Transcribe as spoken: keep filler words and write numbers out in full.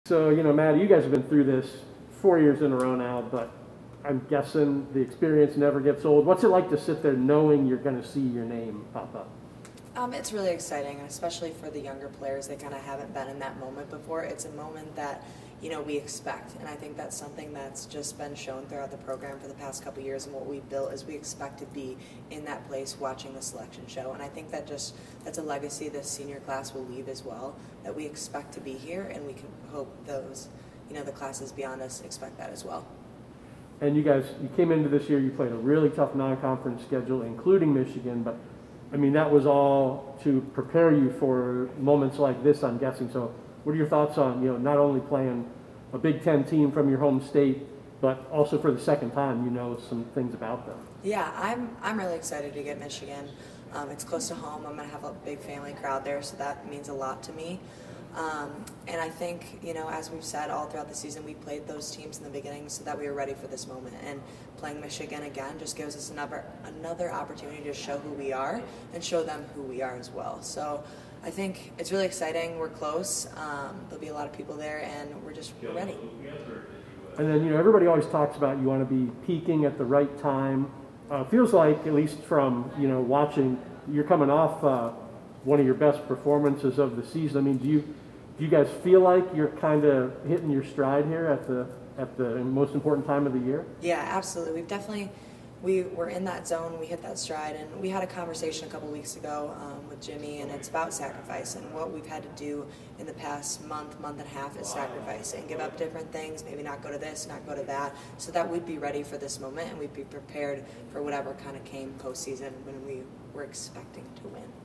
So, you know, Matt, you guys have been through this four years in a row now, but I'm guessing the experience never gets old. What's it like to sit there knowing you're going to see your name pop up? Um, it's really exciting, especially for the younger players. They kind of haven't been in that moment before. It's a moment that, you know, we expect, and I think that's something that's just been shown throughout the program for the past couple of years. And what we built is we expect to be in that place watching the selection show, and I think that just that's a legacy this senior class will leave as well. That we expect to be here, and we can hope those, you know, the classes beyond us expect that as well. And you guys, you came into this year, you played a really tough non-conference schedule, including Michigan, but I mean, that was all to prepare you for moments like this, I'm guessing. So what are your thoughts on, you know, not only playing a Big Ten team from your home state, but also for the second time, you know, some things about them? Yeah, I'm, I'm really excited to get Michigan. Um, it's close to home. I'm going to have a big family crowd there, so that means a lot to me. Um, and I think, you know, as we've said all throughout the season, we played those teams in the beginning so that we were ready for this moment. And playing Michigan again just gives us another another opportunity to show who we are and show them who we are as well. So I think it's really exciting. We're close. Um, there'll be a lot of people there, and we're just we're ready. And then, you know, everybody always talks about you want to be peaking at the right time. Uh, feels like, at least from, you know, watching, you're coming off uh, one of your best performances of the season. I mean, do you do you guys feel like you're kind of hitting your stride here at the at the most important time of the year? Yeah, absolutely. We've definitely we were in that zone. We hit that stride, and we had a conversation a couple weeks ago um, with Jimmy, and it's about sacrifice. And what we've had to do in the past month, month and a half is sacrifice and give up different things. Maybe not go to this, not go to that, so that we'd be ready for this moment and we'd be prepared for whatever kind of came postseason when we were expecting to win.